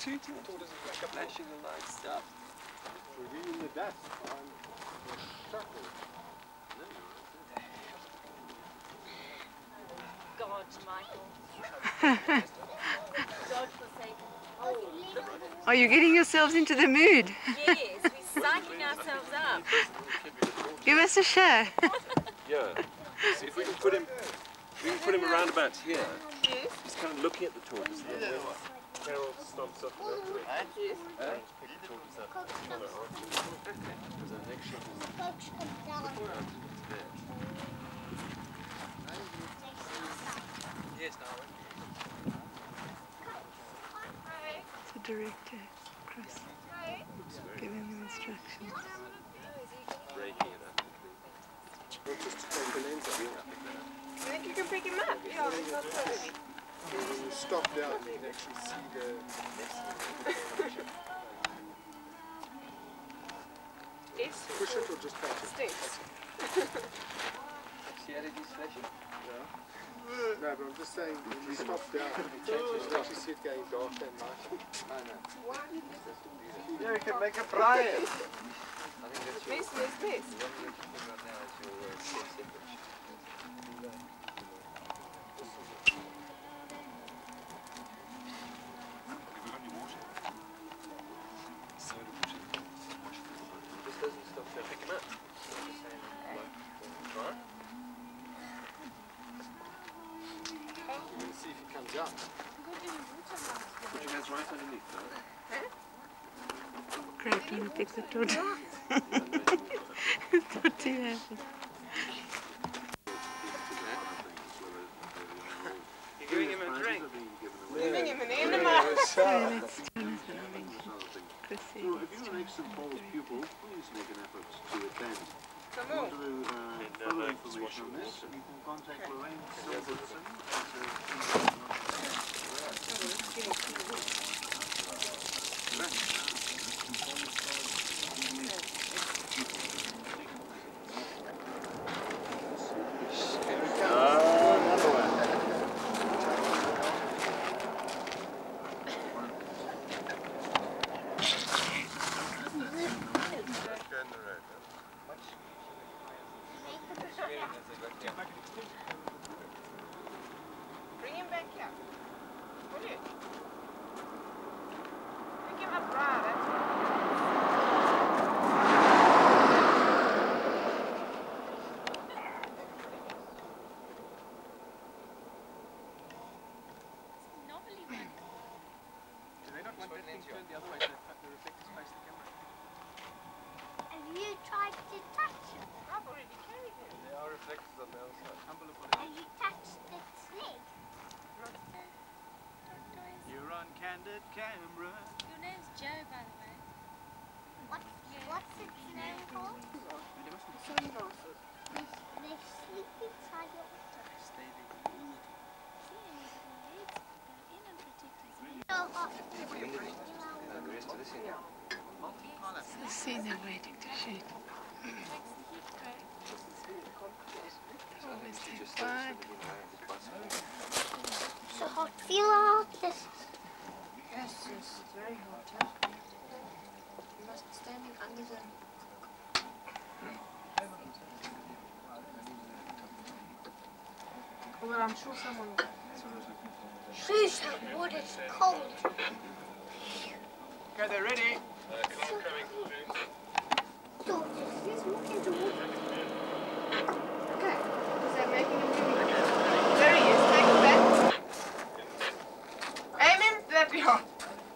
tooting, flashing the lights stuff. We're using the dust on the shuttle. God, Michael. God forsaken. Oh. Are you getting yourselves into the mood? Yes, we're psyching ourselves up. Give us a show. Yeah. See if we can put him. We can put him around about here. Yes. He's kind of looking at the tortoise. Carol stomps up and up to it. Yes. Pick the tortoise up. Because our next shot is there. Yes, now. The director, Chris, giving them instructions. Breaking it up. Not just to take the lens up. You think you can pick him up? Yeah, he's not so heavy. When you stop down, you can actually see the... Yes. Push it or just touch it? Stinks. See how it is flashing? Yeah. No, but I'm just saying, when you stop down, you can actually see it getting darker and lighter. I know. Yeah, you can make a Brian. I think that's your... Miss, miss, miss. The one you're talking about now is your step separation. This doesn't stop to pick him up. It's not the same like, right? We're going to see if he comes out. Put your hands right underneath, though. Great, when you pick the tortoise. It's not too happy. You're giving him a drink. Giving him an enema. So that's Jonathan Arrington. Chris Well, if Evans, you're an ex-Paul's pupil, please make an effort to attend. Come If you on. want to further information on this, you can contact Lorraine Silverson Bring him back here. Will you? Pick him up right. That's Do they not want the lens turned the other way so the reflectors face the camera? Have you tried to touch it? I've already carried him. There are reflectors on the other side. Have you touched its leg? You're on candid camera. Your name's Joe, by the way. What's its name called? Sunglasses. They sleep inside your Stay there. Go in and protect his The rest of this in here. it's the scene they're waiting to shoot. Always take five. So hot. Feel out this. Yes, it's very hot, huh? You must be standing under the... Well, I'm sure someone will. Please, that wood is cold. Okay, they're ready. So, He's walking towards it. Okay. Is that making him move? There he is. Take him back. Aim him. There we are.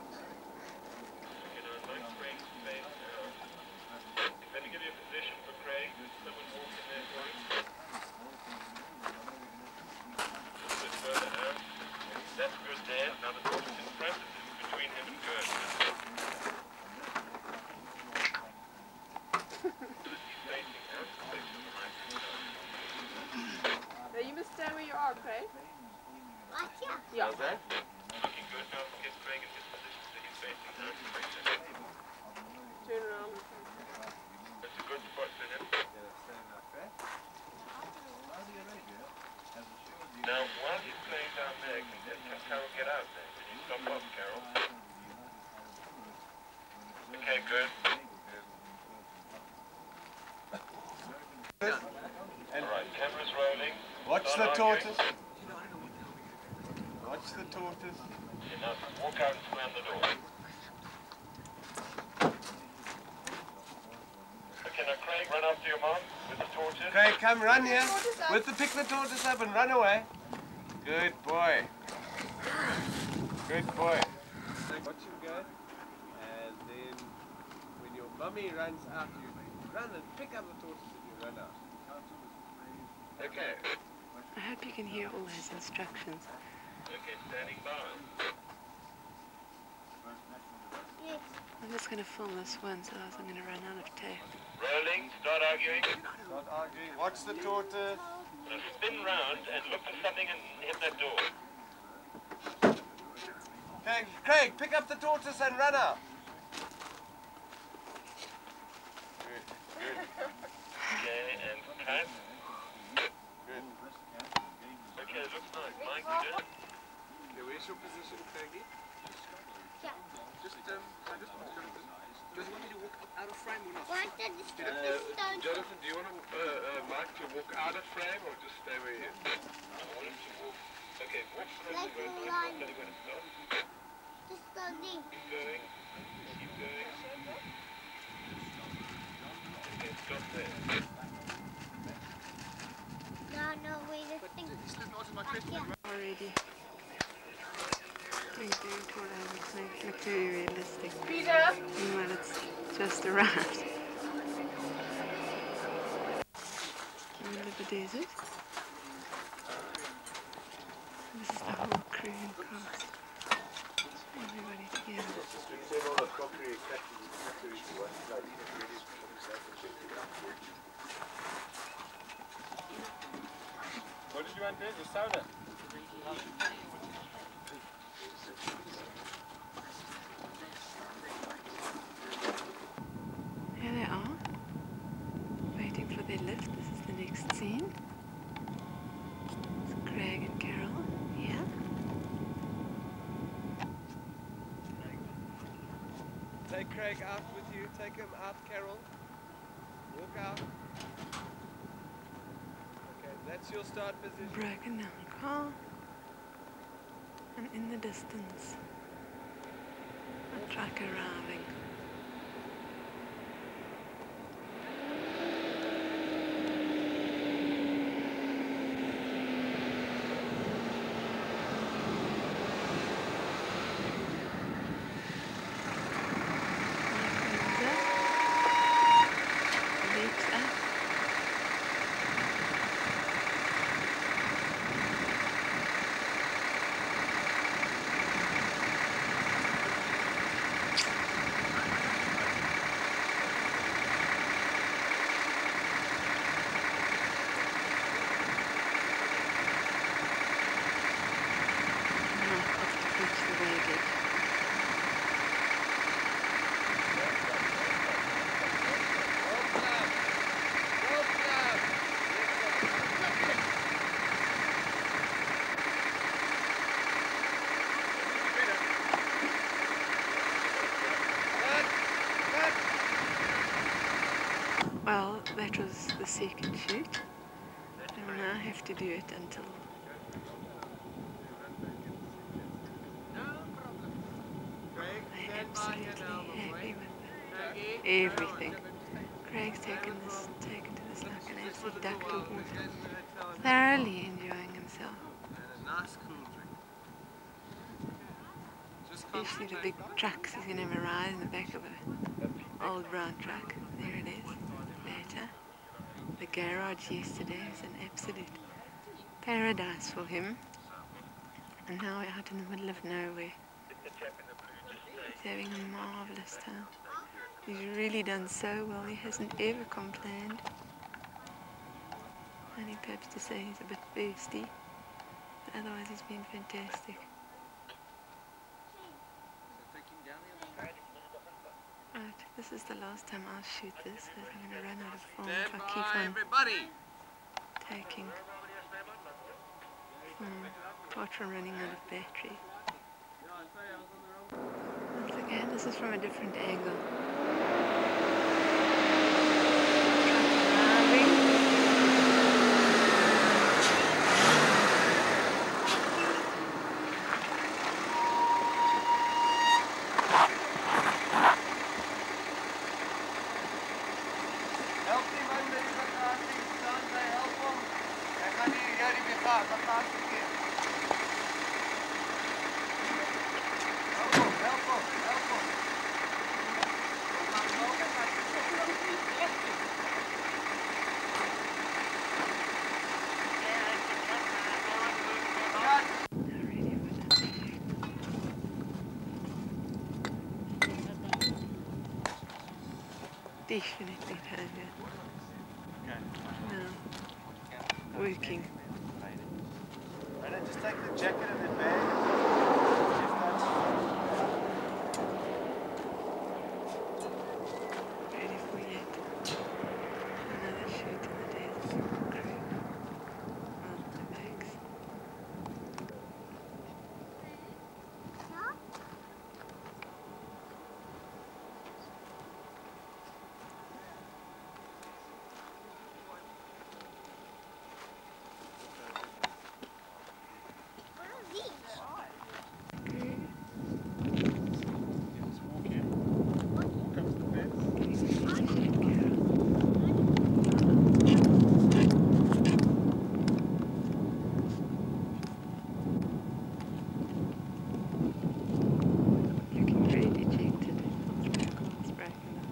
Now you must stay where you are, Craig. right here. Yeah. How's that? Turn around. Now, while he's playing down there, can Carol get out there? Can you stop up, Carol? Okay, good. Alright, camera's rolling. Watch Start the arguing. tortoise. Watch the tortoise. Now walk out and slam the door. Okay, now Craig, run after your mom with the tortoise. Craig, come run here. Pick the tortoise up and run away. Good boy. Good boy. Watch him go. And then when your mummy runs out, you run and pick up the tortoise and you run out. Okay. I hope you can hear all those instructions. Okay, standing by. Yes. I'm just going to film this once, otherwise I'm going to run out of tape. Rolling, start arguing. Not arguing. Watch the tortoise. Now spin round and look for something and hit that door. Okay, Craig, pick up the tortoise and run out. Good, good, Okay, and cut. good. Okay, it looks nice. Mike, you good? Okay, where's your position, Craigie? Yeah. Does he want me to walk out of frame or not? What did the stone? Jonathan, do you want Mike to walk out of frame or just stay where he is? I want him to walk. Okay, walk Like close a to line. the going to stop. Just go deep. Keep going. Keep going. Okay, stop there. No, wait, the thing. Back here. Already. Thank you for that. It's making it look very realistic. Peter? Meanwhile, it's just arrived. Middle of the desert. This is the whole crew and cast. Everybody together. What did you want there? The soda? Here they are, waiting for their lift. This is the next scene. It's Craig and Carol here. Take Craig out with you. Take him out, Carol. Walk out. Okay, that's your start position. Broken down car. And in the distance, a truck arriving. Leaps up. Mark off to reach the wagon. Well, that was the second shoot. And we'll now have to do it until they're absolutely happy with everything. Craig's taken to this like an absolute duck to water, thoroughly enjoying himself. Especially the big trucks. He's going to have a ride in the back of an old brown truck. There it is. Later. The garage yesterday was an absolute paradise for him. And now we're out in the middle of nowhere. He's having a marvellous time. He's really done so well. He hasn't ever complained. Only perhaps to say he's a bit thirsty. But otherwise he's been fantastic. Right, this is the last time I'll shoot this, because I'm going to run out of film if I keep on taking apart from running out of battery. Once again, this is from a different angle. Definitely Tanya. No. Working. Right, just take the jacket and the bag. Ready for yet another shoot in the dance crew on the backs. Looking very dejected. It's breaking up.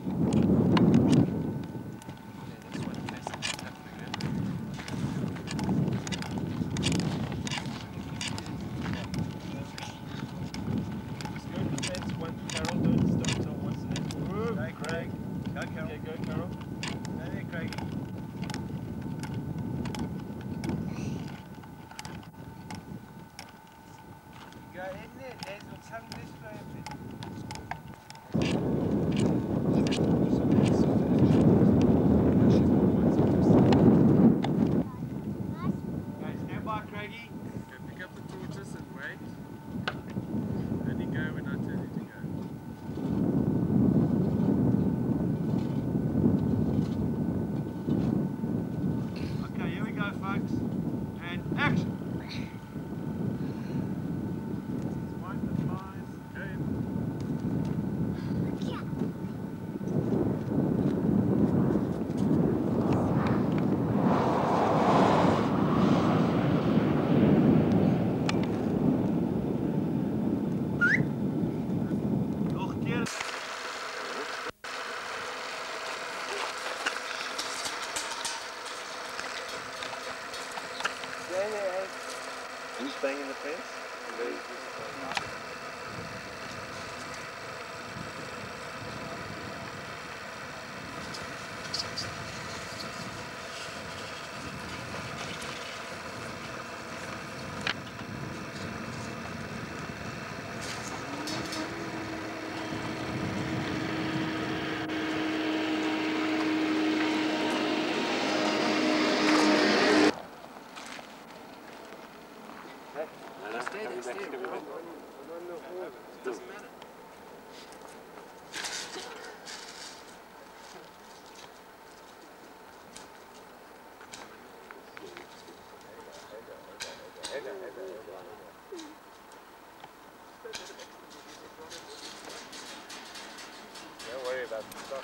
Who's banging the fence? Doesn't matter. Don't worry about the stuff,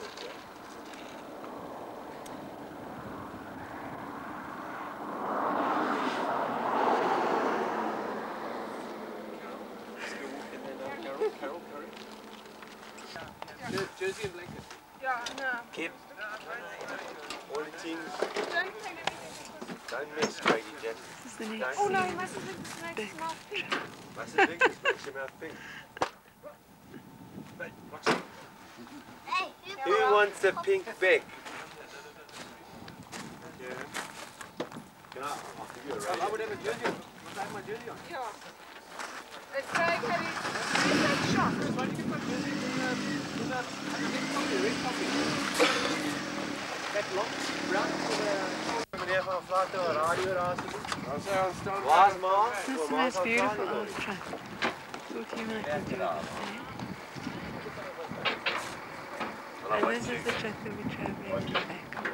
Carol. Jersey and blanket. Yeah, no. Keep all the things. Don't take everything. Don't mess, Craigie Jack. This is the next Oh no, scene. you mustn't make this makes his mouth pink. Mustn't think this makes your mouth pink. Hey, Who wants a pink Beck? Yeah. I'll give you a radio. I would have a jersey on. I have my jersey on. Yeah. It's Craig, have you seen that shot? Why did you get my jersey in the red coffee? That long brown Meneer van Vlak na radio daar Dan sê ons staan Waar's ma? This is the most beautiful old truck. Thought you might enjoy this, eh? And this is the truck that we're travelling in the back of.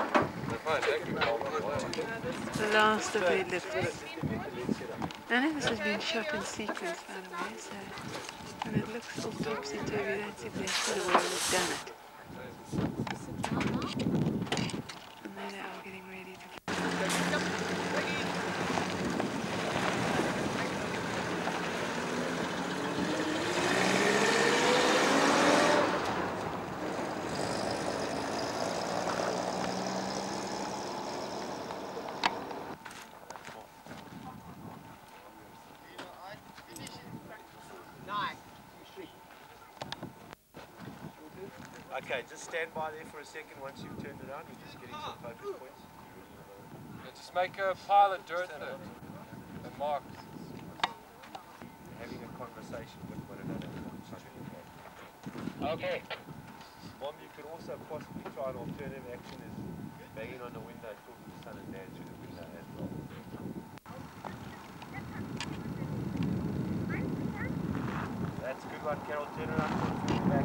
The last of their lifts. None of this has been shot in sequence, by the way, so when it looks all topsy-turvy, that's exactly the way we've done it. And there they are getting ready to Okay, just stand by there for a second once you've turned around. You're just getting some focus points. Just make a pile of dirt in it and mark. Having a conversation with one another. Okay. Mom, you could also possibly try an alternative action is banging on the window, talking to son and dad through the window as well. That's a good one, Carol. Turn around, turn back.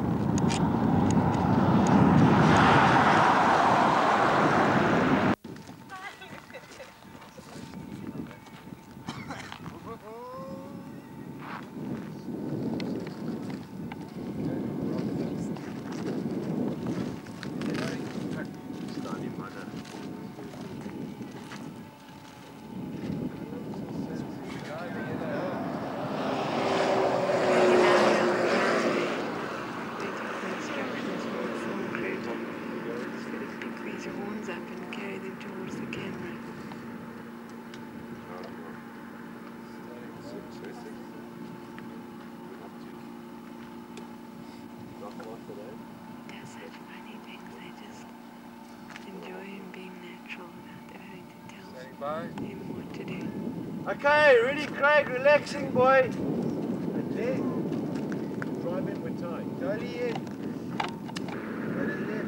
Okay, ready, Craig, relaxing, boy. And then, drive in with time. Dolly in. Dolly in.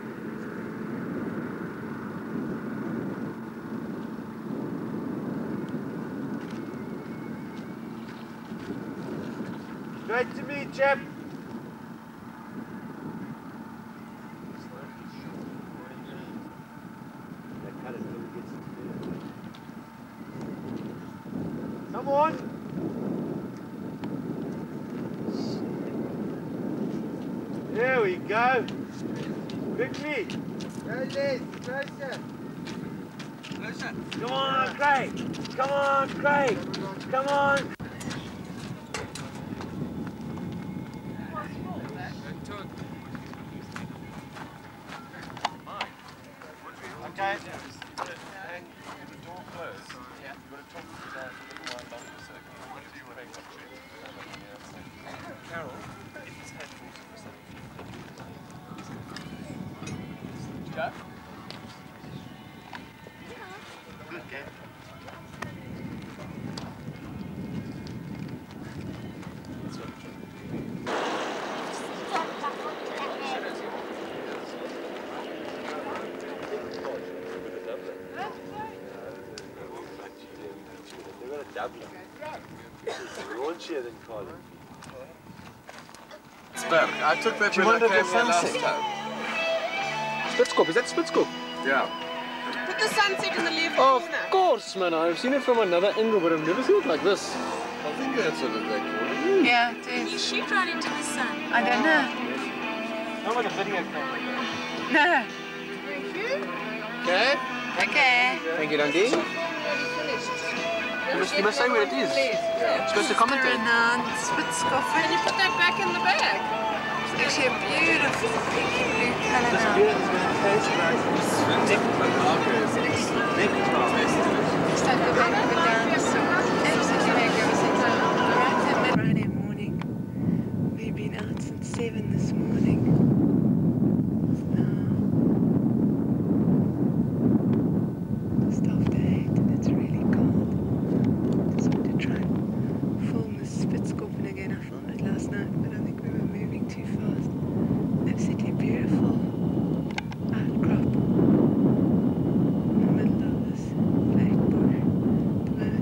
Great to meet you, chap. Come on! There we go! Quickly! Go Liz, closer! Closer! Come on, Craig! Come on, Craig! Come on! Okay. And the door closed. Yeah. You've got to talk to the guy for a little while longer, so what do you want to Carol, if his head falls for something. Jack? Good game. Launchier than Colin. I took that when I came here last time. Spitskop, is that Spitskop? Yeah. Put the sunset in the left Of corner. course, man. I've seen it from another angle, but I've never seen it like this. I think that's what they call it. Yeah, it Can you is. shoot right into the sun? I don't know. Not with a video camera. No. Thank you. Okay. Okay. Thank you, Dundee. You must say where it is. You're supposed to comment it. Renowned Spitskoffen. Can you put that back in the bag? It's actually a beautiful pinky blue colour This now. beer is going to taste like Just like the back of a dinosaur. Absolutely magnificent. Right at Friday morning. We've been out since 7 this morning. It's now just after 8 and it's really cold. Just want to try and film the Spitskoppen again. I filmed it last night, but I think we were moving too fast. Absolutely beautiful outcrop in the middle of this black bush. The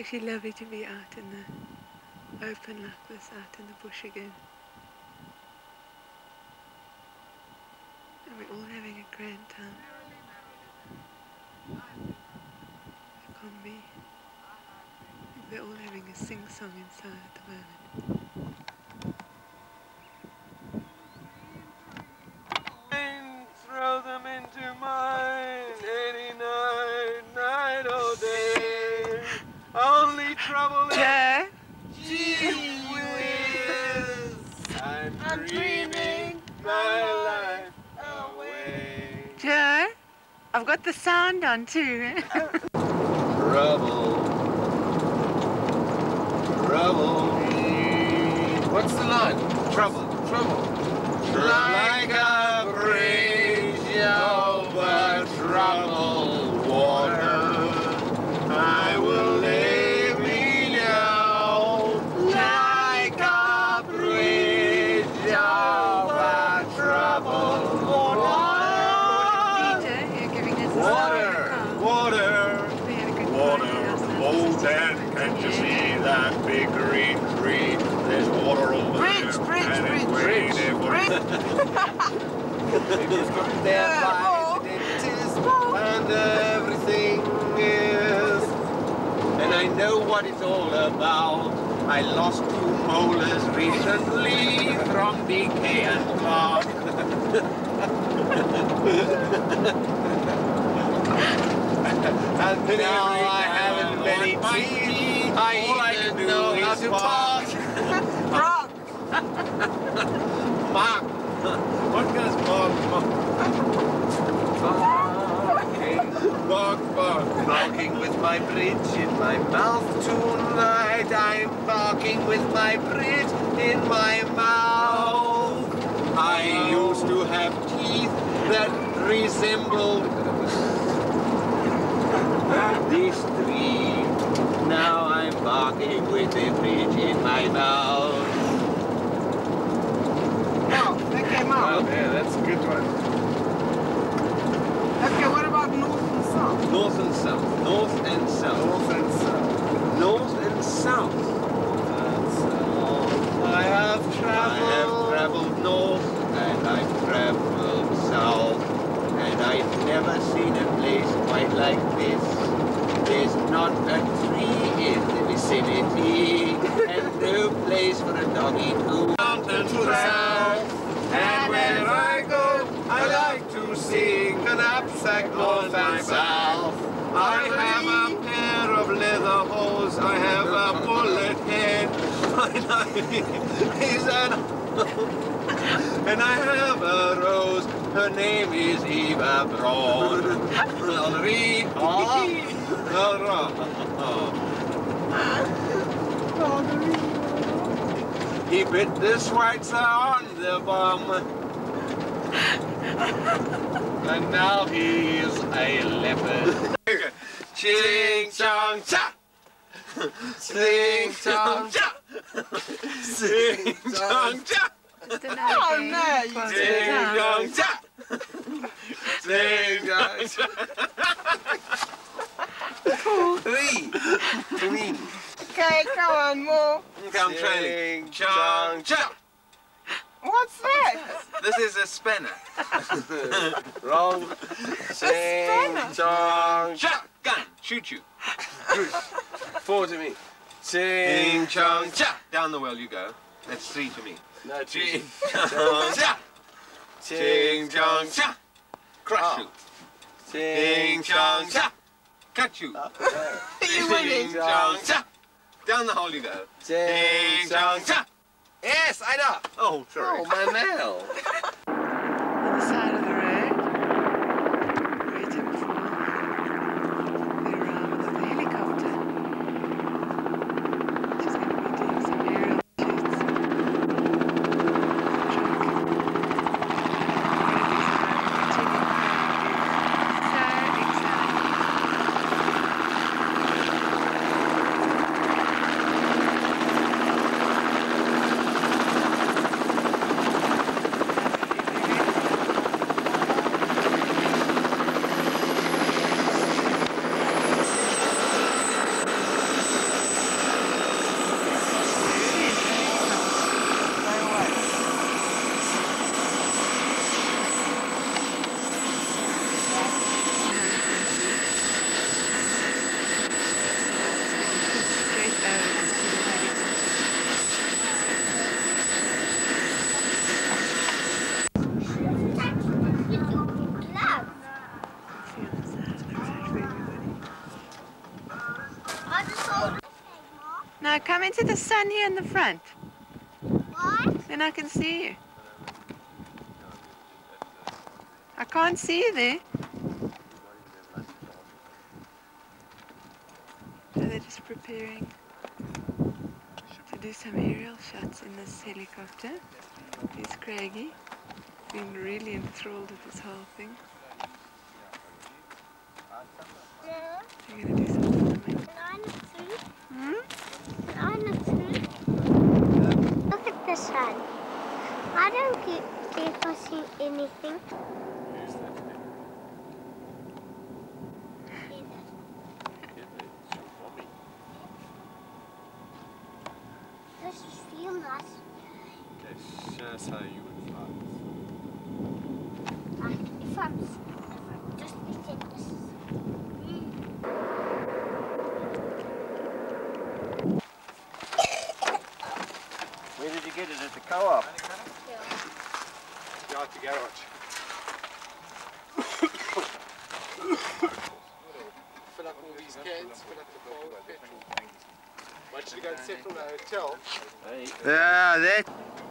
actually lovely to be out in the open like this, out in the bush again. And we're all having a grand time. It can't be. They're all having a sing-song inside at the moment. Throw them into mine any night, night or day. Only trouble Joe? Gee whiz, I'm dreaming my life away. Joe? I've got the sound on too. Trouble, trouble. What's the line? Trouble, trouble. Like a bridge over troubled water, I will lay me down. Like a bridge over troubled water. Peter, you're giving us a Water, water, We had a good water. time last night. Oh, Dan, can't you see that big green tree? There's water over there. And it's waiting for It's got there by the dentist and everything is. And I know what it's all about. I lost 2 molars recently from decay and plaque. And now I haven't many teeth. All I can do is bark. Bark. What does bark? Bark, bark. Barking with my bridge in my mouth tonight. I'm barking with my bridge in my mouth. I used to have teeth that resembled these 3. Now I'm barking with the bridge in my mouth. Oh, that came out. Oh, yeah, that's a good one. Okay, what about north and south? North and south. North and south. North and south. North and south. I have traveled north and I've traveled south. And I've never seen a place quite like this. There's not a tree in the vicinity, and no place for a doggy to mountain to the south. And where I go, I like to sing a knapsack north and south. I have a pair of leather hose, I have a bullet head, and I have a rose. Her name is Eva Braun. He bit the Schweitzer on the bum. And now he's a leopard. Ching chong cha! Sing chong cha! Sing chong cha! Just Oh, another no, game. you Close did. the Sing time. chong cha! Sing chong cha! 3. Okay, come on, move. Come trailing. Chong cha! What's that? This is a spanner. Wrong. spanner? Chong cha! Gun. Shoot you. Forward to me. Ching chong cha! Down the well you go. That's 3 to me. No, Ching chong cha! Ching chong cha! Crush you. Ching chong cha! Cut you. You winning. Ching chong cha! Down the hole you go. Ching chong cha! Yes, I know. Oh, sorry. Oh, my nail. On the side of the road, waiting for the arrival of the helicopter. She's going to be doing some aerial shoots. Now come into the sun here in the front. What? Then I can see you. I can't see you there. So they're just preparing to do some aerial shots in this helicopter. Here's Craigie, being really enthralled with this whole thing. Yeah. They're going to do some filming. Nine of three. Hmm? 9 of 3. Look at the sun. I don't get to see anything. This is real nice. This shows how you would fly. Like if I'm just eating this. Where did you get it? At the co-op? Yeah, at the garage. Fill up all these cans, fill up the bowl of petrol. Once you go and settle in a hotel. Yeah, that.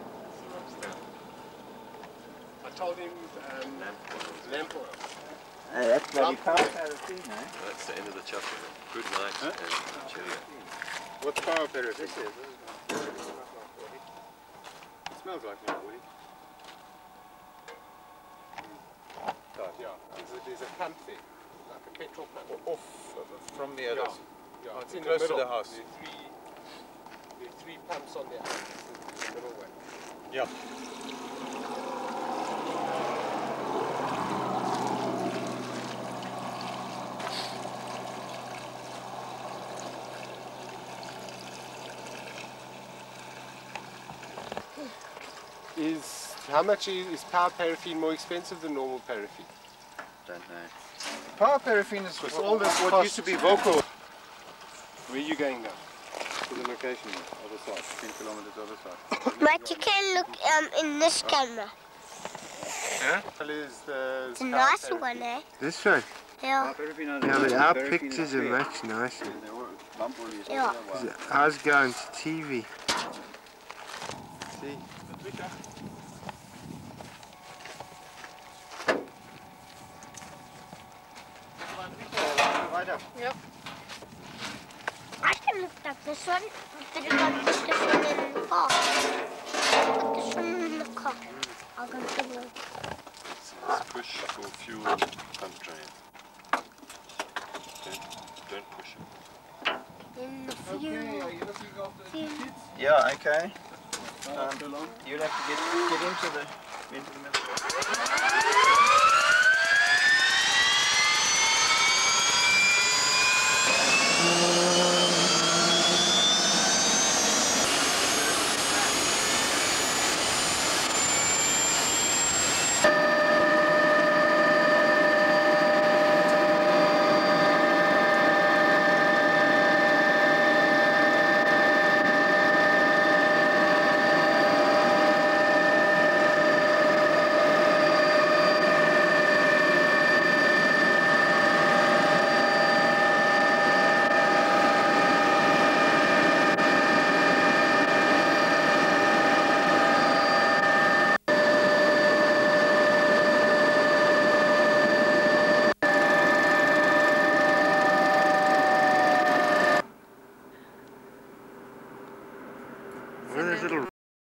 I told him lamp oil. That's bloody power paraffin, eh? That's the end of the chapter. Good night and cheerio. What's power paraffin? This is. It smells like milk, would it? Yeah, there's a pump there, like a petrol pump. Off from the others. Yeah, it's in Close the to middle. the house. There are 3 pumps on the house. It's in the middle one. Yeah. How much is power paraffin more expensive than normal paraffin? Don't know. Power paraffin is Because all this what used to be vocal. Where are you going now? To the location, other side, 10 kilometers other side. But you can look in this camera. Yeah? It's a nice one, eh? This one? Yeah. Yeah, but our pictures are much nicer. Yeah. Ours go into TV. See? Yep. I can lift up this one. But I got this one in the car. Put this one in the car. I'll go to the Let's push for fuel pump drain. Don't push it. in the fuel. Yeah, okay. You'll have to get into the middle. What are those little